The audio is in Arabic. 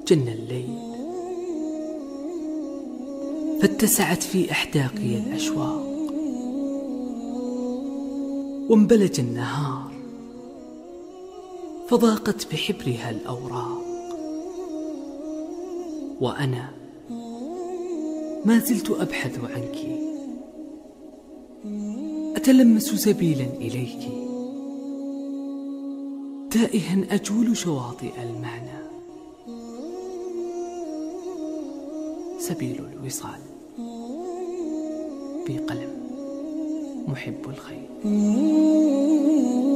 جن الليل فاتسعت في أحداقي الأشواق، وانبلج النهار فضاقت بحبرها الأوراق، وأنا ما زلت أبحث عنك، أتلمس سبيلا إليك، تائها أجول شواطئ المعنى، سبيل الوصال بقلم محب الخير.